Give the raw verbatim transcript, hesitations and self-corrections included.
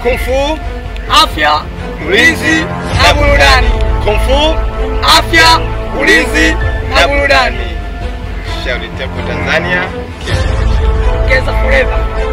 Kung Fu, afya, ulinzi na burudani. Kung Fu, afya, ulinzi na burudani. Shaolin Temple Tanzania. Kesa forever.